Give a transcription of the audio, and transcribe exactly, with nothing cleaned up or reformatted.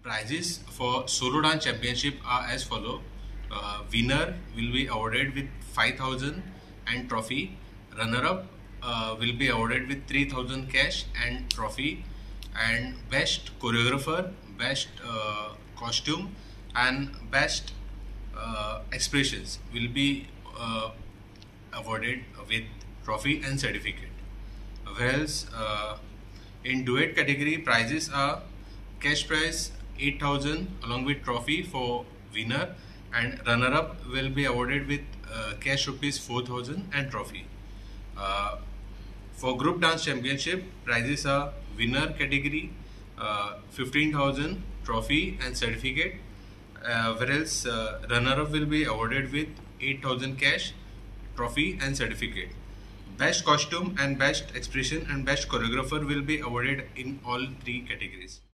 Prizes for solo dance championship are as follow. Uh, winner will be awarded with five thousand and trophy. Runner-up uh, will be awarded with three thousand cash and trophy. And best choreographer, best uh, costume, and best uh, expressions will be uh, awarded with trophy and certificate. Whereas uh, in duet category, prizes are cash prize eight thousand along with trophy for winner, and runner up will be awarded with uh, cash rupees four thousand and trophy. Uh, for group dance championship, prizes are winner category uh, fifteen thousand trophy and certificate, uh, whereas uh, runner up will be awarded with eight thousand cash, trophy and certificate. Best costume and best expression and best choreographer will be awarded in all three categories.